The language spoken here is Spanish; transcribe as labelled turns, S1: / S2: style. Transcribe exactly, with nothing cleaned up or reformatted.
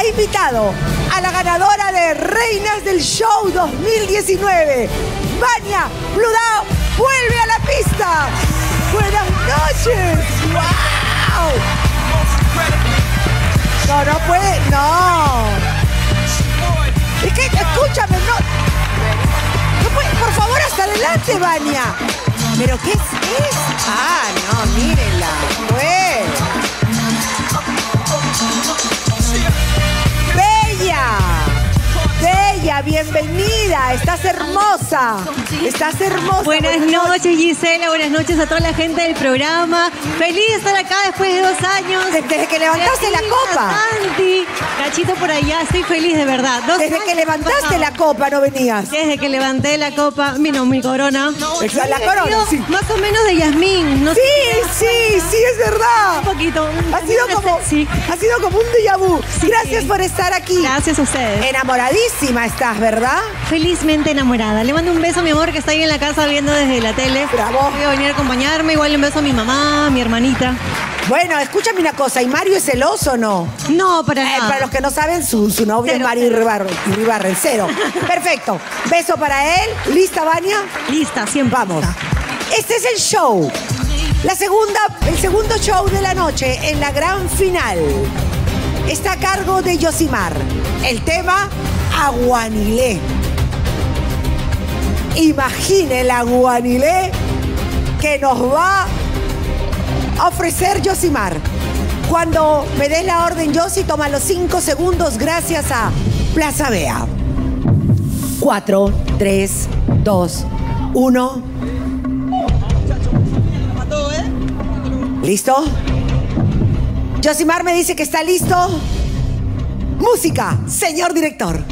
S1: ha invitado a la ganadora de Reinas del Show dos mil diecinueve, Vania Bludao, vuelve a la pista. Buenas noches. ¡Wow! No, no puede, no. Es que, escúchame, no. No puede, por favor, hasta adelante, Vania. ¿Pero qué es eso? Ah, no, mírenla. Pues. ¡Bella! ¡Bella! ¡Bienvenida! ¡Estás hermosa! ¡Estás hermosa!
S2: Buenas, buenas noches, noches, Gisela. Buenas noches a toda la gente del programa. Feliz de estar acá después de dos años.
S1: Desde que levantaste la copa.
S2: Santi, Cachito por allá. Estoy feliz de verdad. Dos
S1: Desde que levantaste pasado. la copa no venías.
S2: Desde que levanté la copa. Vino mi corona.
S1: Exacto, la corona, sí.
S2: Más o menos de Yasmín. No
S1: sí, sé sí, sí, es verdad.
S2: Un poquito. Un,
S1: ha, sido como, sí. ha sido como un déjà vu. Sí, Gracias sí. por estar aquí.
S2: Gracias a ustedes.
S1: Enamoradísima estás, ¿verdad?
S2: Felizmente enamorada. Le mando un beso a mi amor que está ahí en la casa viendo desde la tele.
S1: Bravo.
S2: Voy a venir a acompañarme. Igual un beso a mi mamá, a mi hermanita.
S1: Bueno, escúchame una cosa. ¿Y Mario es celoso o no?
S2: No, para
S1: eh,
S2: nada.
S1: Para los que no saben, su, su novio cero, es Mario Irribarren. Cero. Perfecto. Beso para él. ¿Lista, Vania?
S2: Lista, siempre.
S1: Vamos. Este es el show. La segunda, el segundo show de la noche en la gran final. Está a cargo de Yosimar. El tema, Aguanilé. Imagine el aguanilé que nos va a ofrecer Yosimar. Cuando me des la orden, Yossi, toma los cinco segundos gracias a Plaza Vea. Cuatro, tres, dos, uno. ¿Listo? Yosimar me dice que está listo. Música, señor director.